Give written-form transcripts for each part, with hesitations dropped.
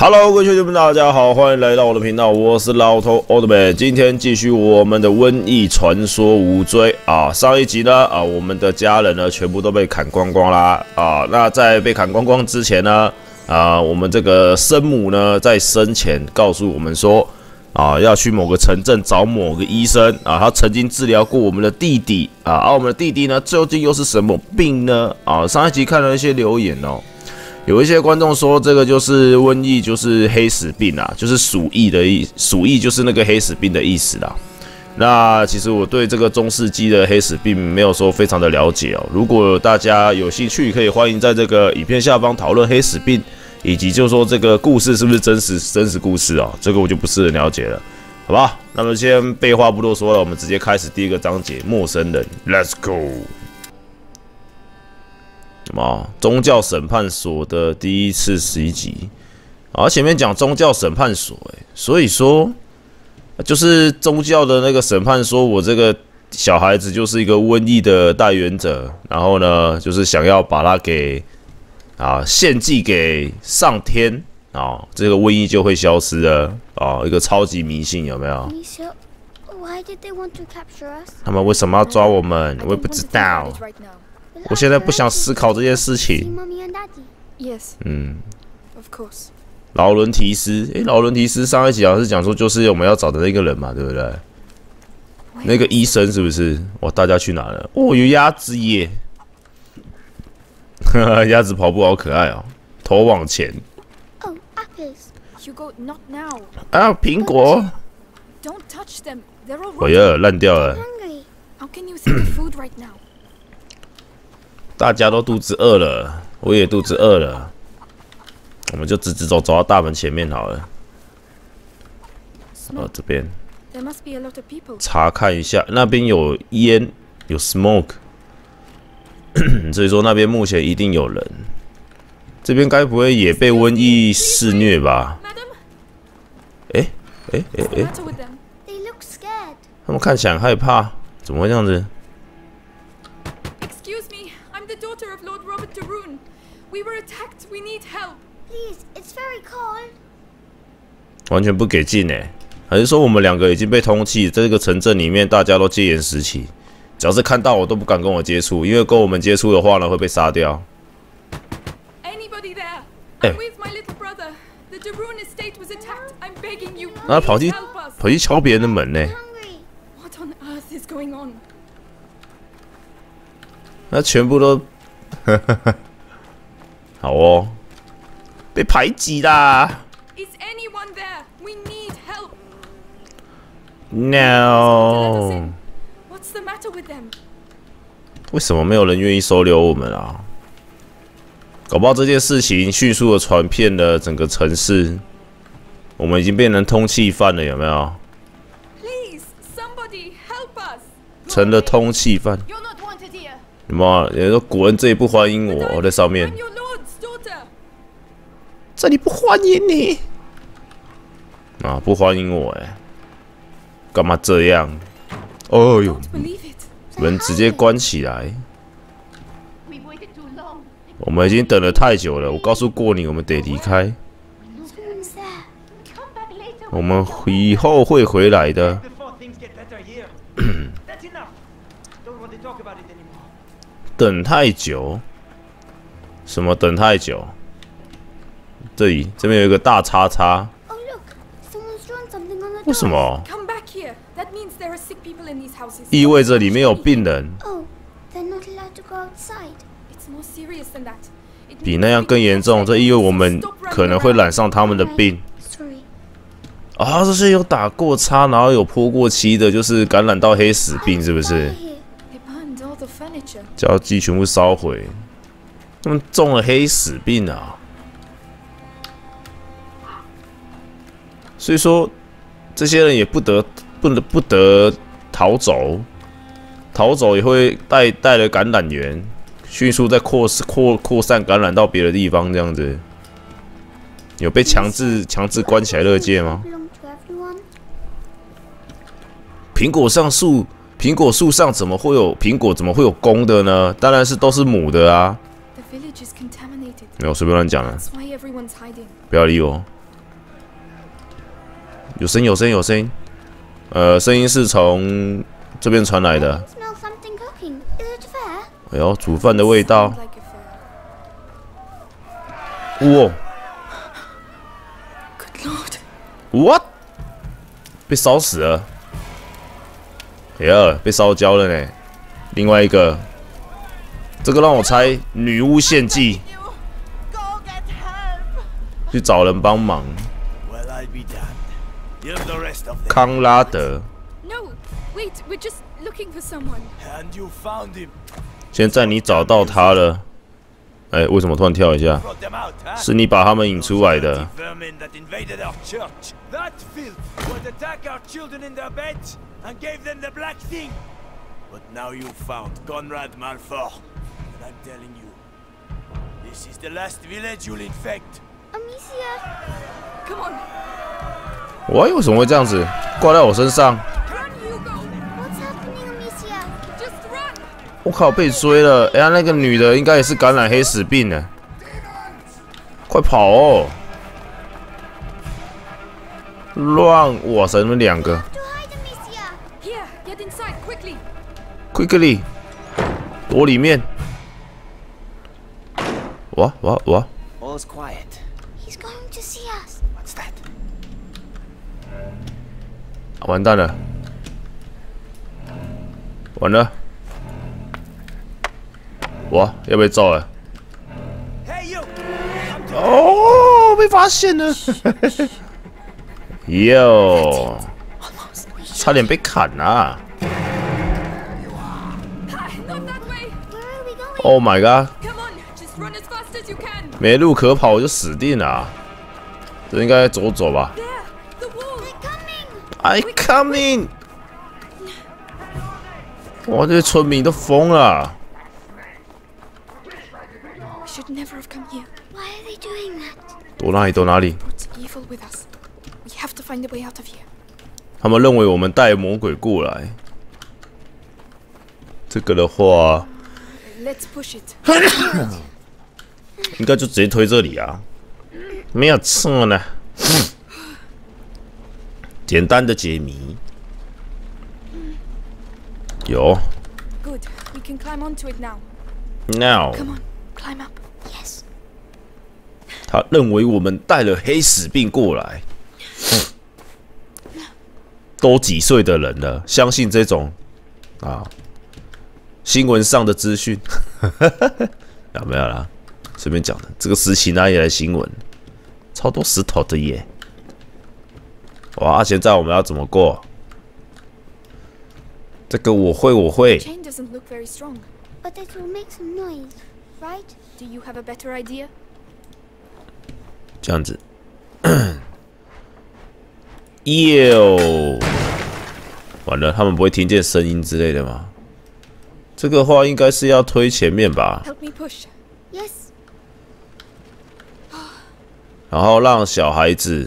Hello， 各位兄弟们，大家好，欢迎来到我的频道，我是老头 Oldman。今天继续我们的瘟疫传说无追啊。上一集呢我们的家人呢全部都被砍光光啦啊。那在被砍光光之前呢我们这个生母呢在生前告诉我们说要去某个城镇找某个医生啊，他曾经治疗过我们的弟弟啊，而我们的弟弟呢究竟又是什么病呢啊？上一集看了一些留言哦。有一些观众说，这个就是瘟疫，就是黑死病啊，就是鼠疫的鼠疫就是那个黑死病的意思啦。那其实我对这个中世纪的黑死病没有说非常的了解哦。如果大家有兴趣，可以欢迎在这个影片下方讨论黑死病，以及就说这个故事是不是真实故事哦，这个我就不是很了解了，好吧？那么先废话不多说了，我们直接开始第一个章节，陌生人 ，Let's go。宗教审判所的第一次11集，前面讲宗教审判所，所以说就是宗教的那个审判说，我这个小孩子就是一个瘟疫的代言者，然后呢，就是想要把他给献祭给上天这个瘟疫就会消失了一个超级迷信，有没有？他们为什么要抓我们？我也不知道。我现在不想思考这件事情。劳伦提斯，劳伦提斯上一集好像是讲说，就是我们要找的那个人嘛，对不对？那个医生是不是？哇，大家去哪了？哦，有鸭子耶！鸭子跑步好可爱哦，头往前。苹果。哎呀，烂掉了。大家都肚子饿了，我也肚子饿了，我们就直走到大门前面好了。这边查看一下，那边有烟，有 smoke， 所以说那边目前一定有人。这边该不会也被瘟疫肆虐吧？他们看起来很害怕，怎么会这样子？完全不给劲还是说我们两个已经被通缉？在这个城镇里面，大家都戒严时期，只要是看到我都不敢跟我接触，因为跟我们接触的话呢，会被杀掉。然后跑去敲别人的门呢？那全部都好哦，被排挤啦 ！No， 为什么没有人愿意收留我们啊？搞不好这件事情迅速的传遍了整个城市，我们已经变成通缉犯了，有没有？成了通缉犯。妈，人家说古人这里不欢迎我，我在上面。这里不欢迎你不欢迎我干嘛这样？哦呦，门直接关起来。我们已经等了太久了，我告诉过你，我们得离开。我们以后会回来的。等太久？什么等太久？这边有一个大叉叉。为什么？意味着里面有病人。比那样更严重，这意味我们可能会染上他们的病。这些有打过叉，然后有泼过漆的，就是感染到黑死病，是不是？交机全部烧毁，他们中了黑死病啊！所以说，这些人也不得逃走，逃走也会带了感染源，迅速再扩散感染到别的地方，这样子。有被强制关起来勒戒吗？苹果树上怎么会有苹果？怎么会有公的呢？当然是都是母的啊！没有随便乱讲了，不要理我。 有声音，有声音，有声音。声音是从这边传来的。哎呦，煮饭的味道。哇 ！What？ 被烧死了。哎呀，被烧焦了呢。另外一个，这个让我猜女巫献祭，去找人帮忙。康拉德。现在你找到他了。哎，为什么突然跳一下？是你把他们引出来的。 But now you found Conrad Malfour, and I'm telling you, this is the last village you'll infect. Amicia, come on. 喂，为什么会这样子挂在我身上？ Run, Hugo. What's happening, Amicia? Just run. 我靠，被追了！哎呀，那个女的应该也是感染黑死病呢。快跑哦！乱！哇塞，你们两个。 Here, get inside quickly. Quickly， 躲里面。哇！ All's quiet. He's going to see us. What's that? 完蛋了！完了！哇，要被揍了！ Hey you! 哦，被发现了！哟，差点被砍啊！ Oh my god！ 没路可跑就死定了、啊，这应该走走吧 ？I coming！ 哇，这些村民都疯了。躲哪里？躲哪里？他们认为我们带魔鬼过来。这个的话。 应该就直接推这里啊，没有错呢。简单的解谜，有。Now， 他认为我们带了黑死病过来，都几岁的人了，相信这种啊。 新闻上的资讯，有没有啦？随便讲的，这个时期哪里来新闻？超多石头的耶！哇，现在我们要怎么过？这个我会。 But it will make some noise, right? Do you have a better idea? 这样子，哟，完了，他们不会听见声音之类的吗？ 这个话应该是要推前面吧， Help me push. Yes. 然后让小孩子，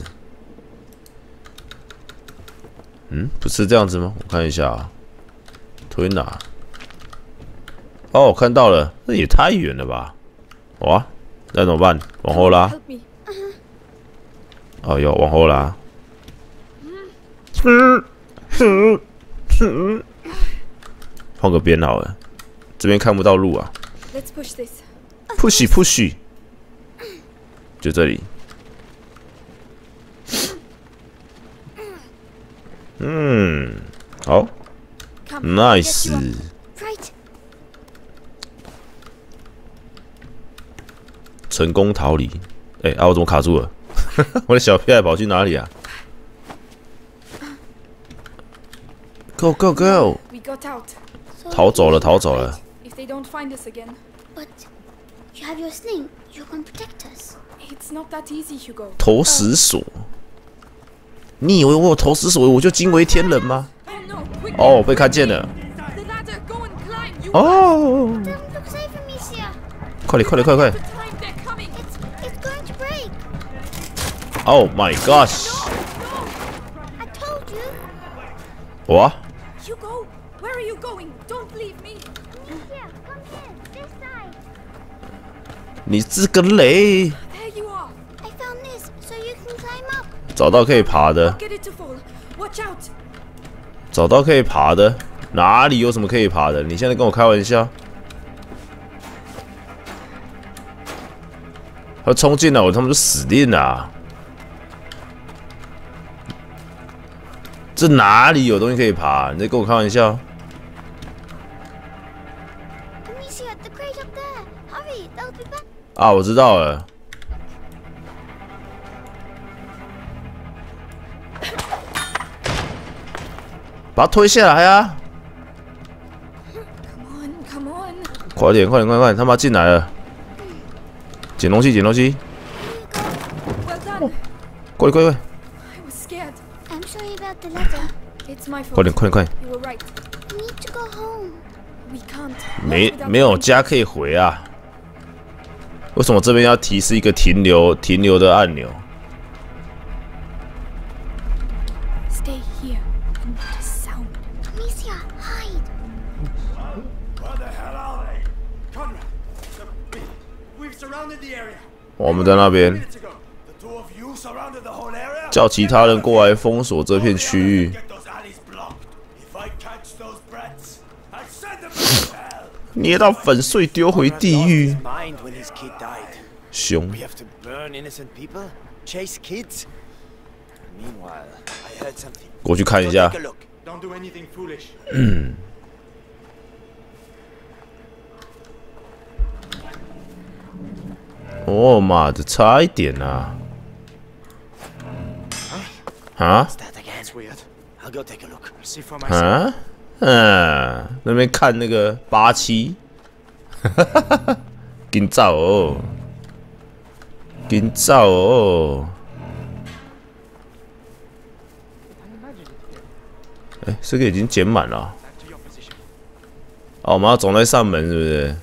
不是这样子吗？我看一下啊，推哪？哦，我看到了，这也太远了吧！哇，那怎么办？往后拉。哦，有往后拉。换个边好了。 这边看不到路啊 ！push， 就这里。好 ，nice。成功逃离。哎、我怎么卡住了？我的小屁孩跑去哪里啊 ？Go go go！ 逃走了，逃走了。 They don't find us again. But you have your sling. You can protect us. It's not that easy, Hugo. 投石锁？你以为我有投石锁，我就惊为天人吗？哦，被看见了。哦！快点，快点，快快！ Oh my gosh！ 哇！ Hugo, where are you going? Don't leave me. Come here, this side. 你这个雷！ There you are. I found this, so you can climb 找到可以爬的，找到可以爬的，哪里有什么可以爬的？你现在跟我开玩笑？他冲进来，他们就死定了、啊。这哪里有东西可以爬？你在跟我开玩笑？啊，我知道了。把他推下来啊！快点，快点，快点！他妈进来了！捡东西，捡东西！快点，快点！快点，快点，快点！没有家可以回啊！为什么这边要提示一个停留的按钮？ 我们在那边叫其他人过来封锁这片区域。捏到粉碎，丢回地狱。凶。过去看一下。哦妈的，差一点啊！啊？啊？那边看那个87，紧走哦，紧走哦！哎，这个已经捡满了。哦，我们要走那扇门，是不是？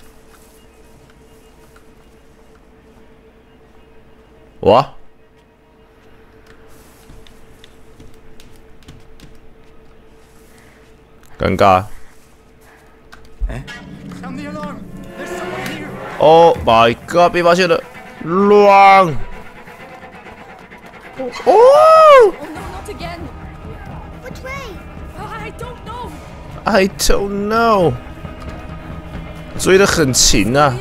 哇！尴尬。Oh my god！ 被发现了，乱！哦 ！I don't know。追得很勤啊。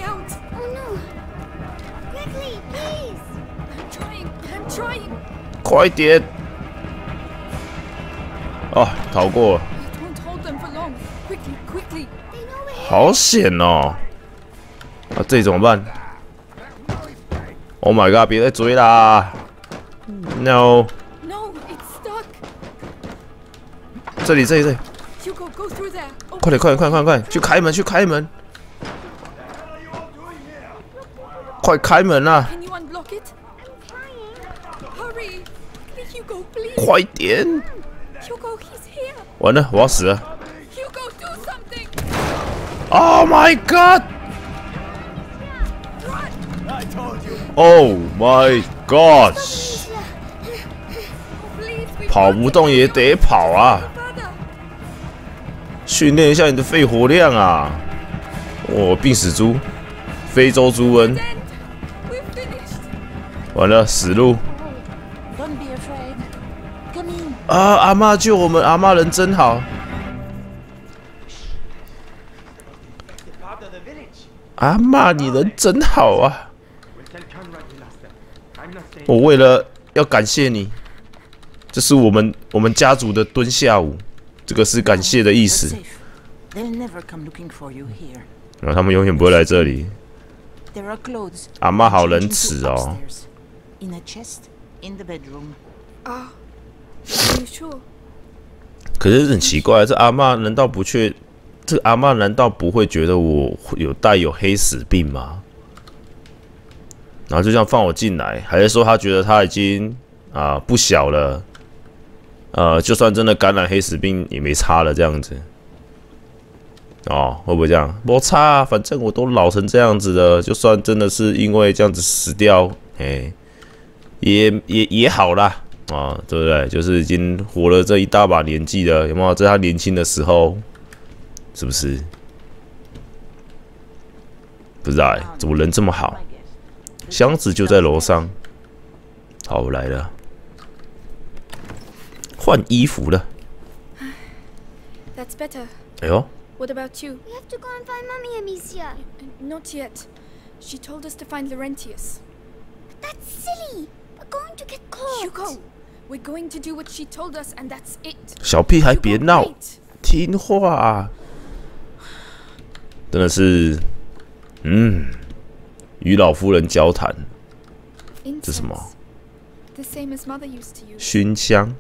快点！哦，逃过了。好险哦！啊，这里怎么办 ？Oh my god！ 别再追啦 ！No！ 这里！快点！快！去开门！快开门啊！ 快点！完了，我要死了 ！Oh my god! Oh my god! 跑不动也得跑啊！训练一下你的肺活量啊！哦，病死猪，非洲猪瘟，完了，死路。 啊！阿嬷救我们！阿嬷人真好。阿嬷，你人真好啊！我为了要感谢你，这是我们家族的蹲下舞，这个是感谢的意思。然后他们永远不会来这里。阿嬷好仁慈哦。可是很奇怪，这阿嬷难道不确？这阿嬷难道不会觉得我带有黑死病吗？然后就这样放我进来，还是说他觉得他已经不小了？就算真的感染黑死病也没差了这样子。哦，会不会这样？没差啊，反正我都老成这样子了，就算真的是因为这样子死掉，也好啦。 啊，对不对？就是已经活了这一大把年纪了，有没有？在他年轻的时候，是不是？不知道怎么人这么好？箱子就在楼上， 好，来了，换衣服了。 That's better. 哎呦 What about you? We have to go and find Mummy, Amicia. Not yet. She told us to find Laurentius. That's silly. We're going to get caught. Hugo, we're going to do what she told us, and that's it. 小屁孩别 Hugo, 闹， wait. 听话。真的是，与老夫人交谈。这什么？ The same as Mother used to use. 熏香。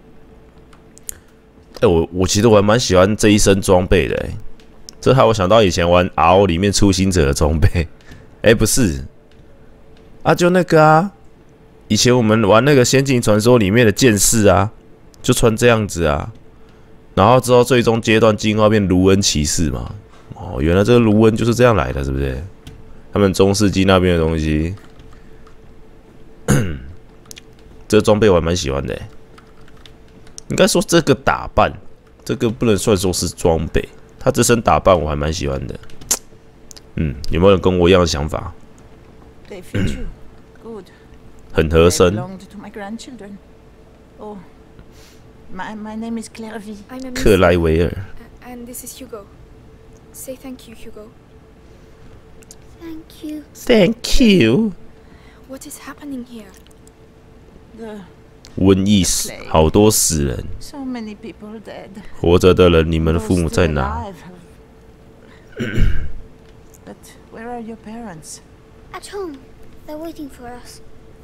我其实我还蛮喜欢这一身装备的，这害我想到以前玩 RO 里面初心者的装备。不是，啊，就那个啊，以前我们玩那个《仙境传说》里面的剑士啊，就穿这样子啊。然后之后最终阶段进化变卢恩骑士嘛。哦，原来这个卢恩就是这样来的，是不是？他们中世纪那边的东西，这个装备我还蛮喜欢的。应该说这个打扮，这个不能算说是装备，他这身打扮我还蛮喜欢的。有没有人跟我一样的想法？很合身。 My name is Clairvy. 克莱维尔。 And this is Hugo. Say thank you, Hugo. Thank you. Thank you. What is happening here? 瘟疫死，好多死人。 So many people dead. 活着的人，你们的父母在哪？ But where are your parents? At home. They're waiting for us.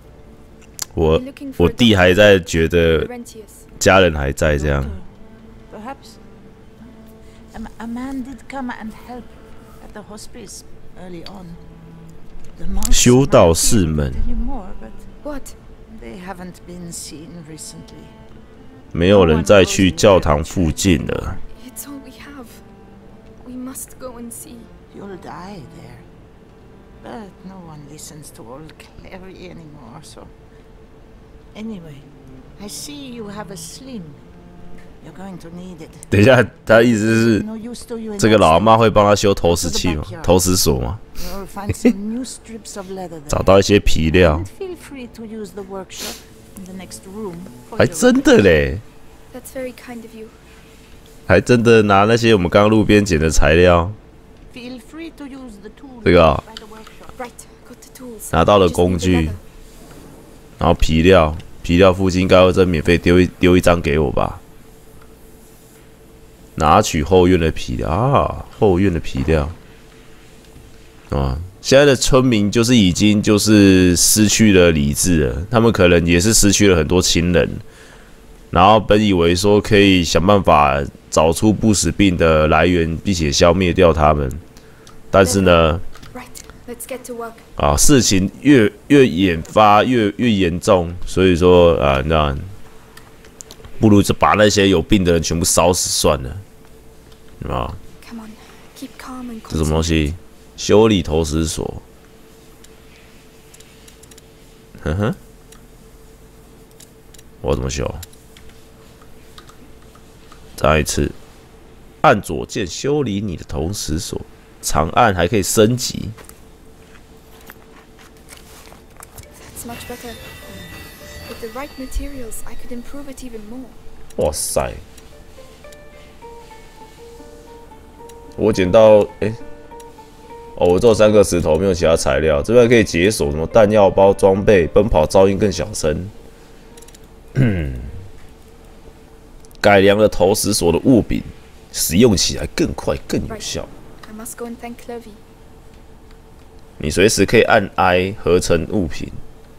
我弟还在觉得 Laurentius. 家人还在这样。 Perhaps. A man did come and help at the hospice early on. The monks 修道士们 tell you more, but What? they haven't been seen recently. 没有人再去教堂附近了。 It's all we have. We must go and see. You'll die there. But no one listens to old Clary anymore, so... Anyway, I see you have a sling. You're going to need it. 等一下，他的意思是 No use to you in 这个老阿 accident. 妈会帮他修投石器吗？投石锁吗？ You'll find some new strips of leather there. 找到一些皮料 And，feel free to use the workshop in the next room. for 还 your 真的嘞， That's very kind of you. 还真的拿那些我们刚刚路边捡的材料， Feel free to use the tools 这个啊 by the workshop. Right, got the tools. 拿到了 Just need 工 the 具 leather.， 然后皮料附近应该会再免费丢一张给我吧？拿取后院的皮料啊，后院的皮料啊！现在的村民就是已经就是失去了理智了，他们可能也是失去了很多亲人，然后本以为说可以想办法找出不死病的来源，并且消灭掉他们，但是呢， Right, let's get to work. 啊，事情越演发越严重，所以说啊，那不如就把那些有病的人全部烧死算了，啊， Come on, keep calm and 这什么东西？修理投石锁，哼哼，我怎么修？再一次，按左键修理你的投石锁，长按还可以升级。 That's much better. With the right materials, I could improve it even more. 哇塞！我捡到我只有3个石头，没有其他材料。这边可以解锁什么弹药包、装备、奔跑噪音更小声。改良了投石锁的握柄，使用起来更快更有效。 I must go and thank Clovey. 你随时可以按 I 合成物品。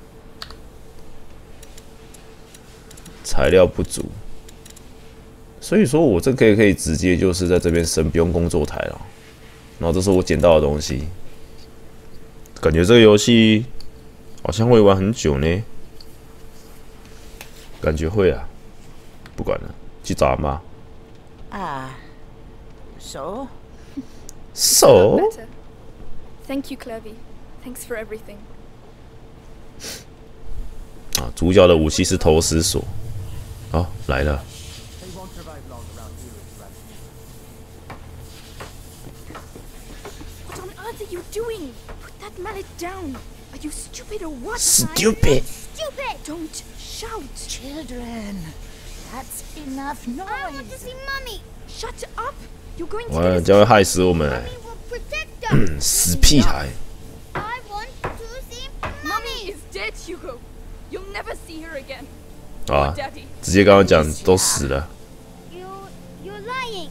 材料不足，所以说我这可以直接就是在这边生，不用工作台了。然后这是我捡到的东西，感觉这个游戏好像会玩很久呢，感觉会啊，不管了，去找阿妈。 Ah. So? So Better. Thank you, Clovey. Thanks for everything. 啊，主角的武器是投石锁。哦，来了。 What on earth are you doing? Put that mallet down. Are you stupid or what? Stupid. stupid! Don't shout. Children, that's enough noise. I want to see Mommy. Shut up. You're going to 完 get 了， us 将会害死我们、 Mommy will protect us. 死屁孩！ I want to see Mommy Mommy. is dead, Hugo. You'll never see her again. 啊 Poor Daddy. 直接刚刚讲都死了。 You're lying.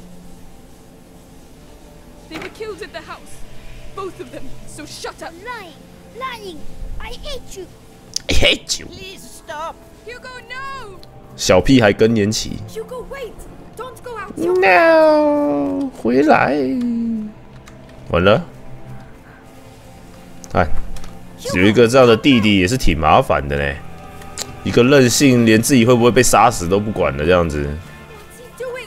They were killed at the house. Both of them. So shut up. Lying. I hate you. hate you。 Please stop. Hugo, no. 小屁孩更年期。 Hugo, wait. Don't go out. No， 回来。完了，哎，有一个这样的弟弟也是挺麻烦的呢。一个任性，连自己会不会被杀死都不管的这样子， What's he doing?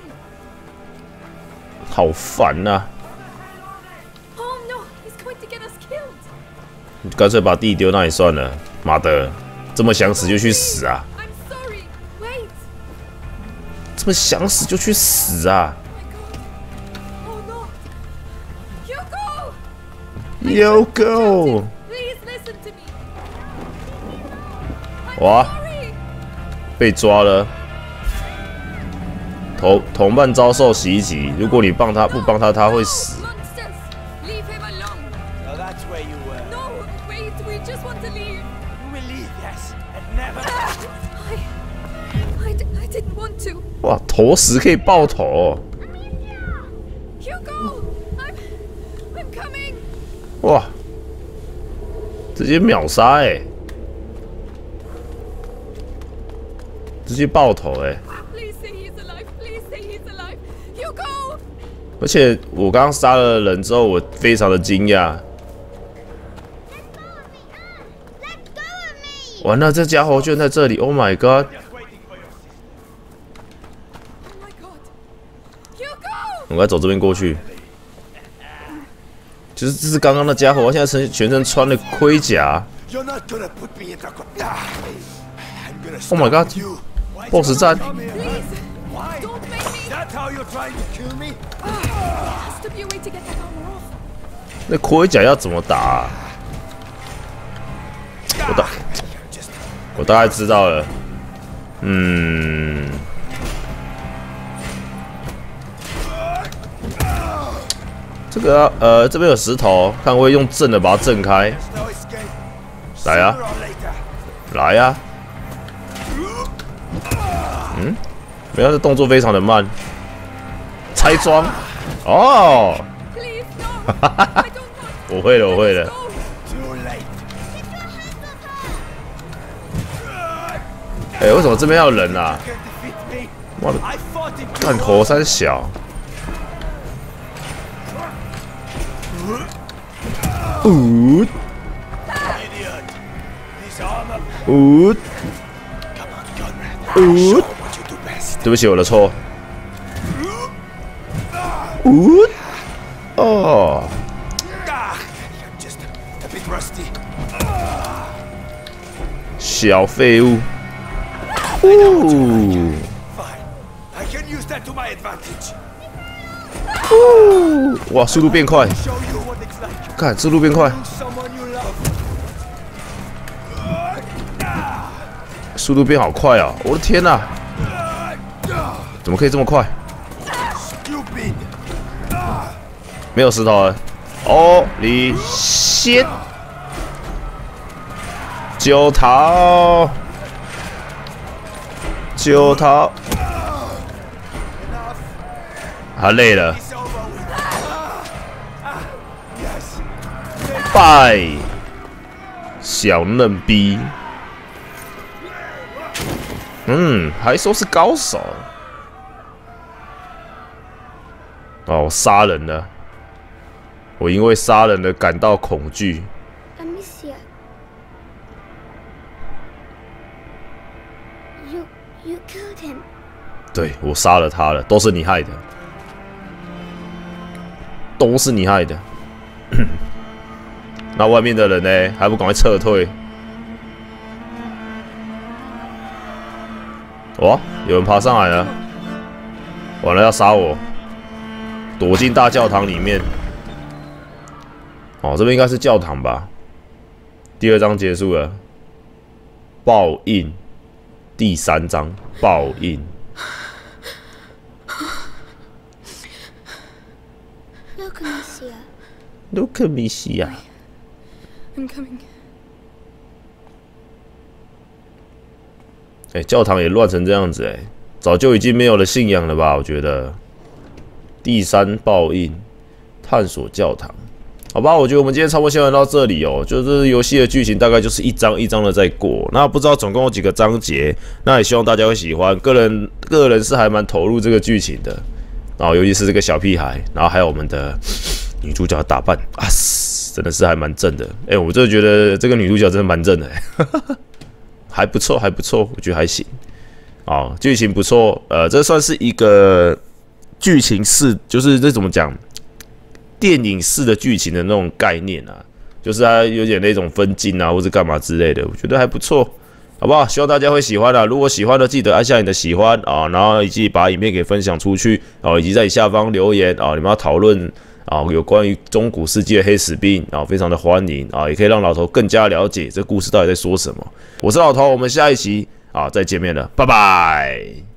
好烦呐、 Oh no, he's going to get us killed. 你干脆把弟弟丢那里算了。妈的，这么想死就去死啊！ I'm sorry. Wait. 这么想死就去死啊 Oh my god. Oh no. Hugo. ！You go！ Please listen to me. I'm 哇， sorry. 被抓了。同伴遭受袭击，如果你不帮他，他会死。 Monsters. Leave him alone. So that's where you were. No, wait. We just want to leave. You will leave, yes, and never. I didn't want to. 哇，投石可以爆头、哦， Hugo, I'm coming. 哇，直接秒杀哎、直接爆头哎、 Please say he's alive. Please say he's alive. Hugo. 而且我刚刚杀了人之后，我非常的惊讶。 Let go of me. 完了，这家伙居然在这里 ！Oh my god！ Just waiting for your Oh my god. Hugo. 我该走这边过去。就是这是刚刚的家伙，他现在全身穿了盔甲。 You're not gonna put me in the I'm gonna Oh my god. stop you. Why'd Boss you 战 come here? Please. Why? Don't make me. Is that how you're trying to kill me? Has to be a way to get that armor off. 那盔甲要怎么打、啊？我大概知道了。这个这边有石头，看会用正的把它震开。 No escape. 来啊 Sooner or later. 来呀、没有，这动作非常的慢。拆装，哦， Please no. I don't want. 我会了，我会了。 Go. Too late. 哎、为什么这边要有人啊？ Can't defeat me. 妈的， I fought in 干头三小。 idiot. This armor. Ooh. Come on, Conrad. Show what you do best. 对不起，我的错。哦， You're just a bit rusty. 小废物。 Fine. I can use that to my advantage. 哇，速度变快， Show you what it's like. 看速度变快， Someone you love. 速度变好快啊！我的天哪、怎么可以这么快？ Stupid. 没有石头了。哦，你先九桃，九桃，他累了， It's over with. Yes. 拜，小嫩逼。还说是高手。哦，杀人了。我因为杀人而感到恐惧。 Amicia. You killed him. 对，我杀了他了，都是你害的，都是你害的。那外面的人呢？还不赶快撤退？哇，有人爬上来了，完了要杀我，躲进大教堂里面。哦，这边应该是教堂吧？第二章结束了。 报应第3章报应。 Look, Amicia. Look, Amicia. I'm coming. 教堂也乱成这样子早就已经没有了信仰了吧？我觉得。第3报应，探索教堂。好吧，我觉得我们今天差不多先玩到这里哦。就是游戏的剧情大概就是一章一章的在过，那不知道总共有几个章节，那也希望大家会喜欢。个人是还蛮投入这个剧情的，然后尤其是这个小屁孩，然后还有我们的女主角的打扮啊，真的是还蛮正的。我真的觉得这个女主角真的蛮正的还不错，还不错，我觉得还行。剧情不错，这算是一个剧情式，就是这怎么讲？电影式的剧情的那种概念啊，就是它有点那种分镜啊，或者干嘛之类的，我觉得还不错，好不好？希望大家会喜欢啊！如果喜欢的，记得按下你的喜欢啊，然后以及把影片给分享出去啊，以及在下方留言啊，你们要讨论啊，有关于中古世纪的黑死病啊，非常的欢迎啊，也可以让老头更加了解这故事到底在说什么。我是老头，我们下一期啊再见面了，拜拜。